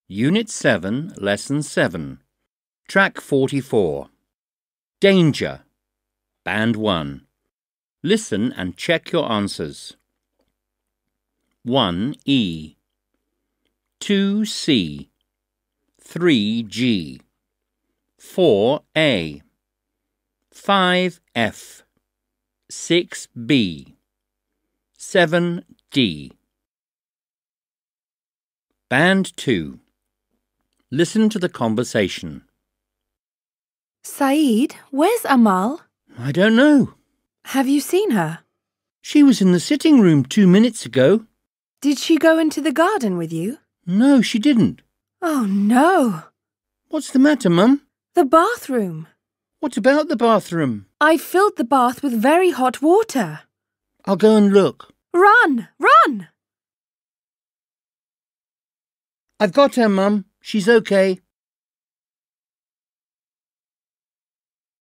Unit 7, Lesson 7. Track 44. Danger. Band 1. Listen and check your answers. 1E 2C 3G 4A 5F 6B 7D. Band 2. Listen to the conversation. Saeed, where's Amal? I don't know. Have you seen her? She was in the sitting room 2 minutes ago. Did she go into the garden with you? No, she didn't. Oh, no. What's the matter, Mum? The bathroom. What about the bathroom? I filled the bath with very hot water. I'll go and look. Run! Run! I've got her, Mum. She's okay.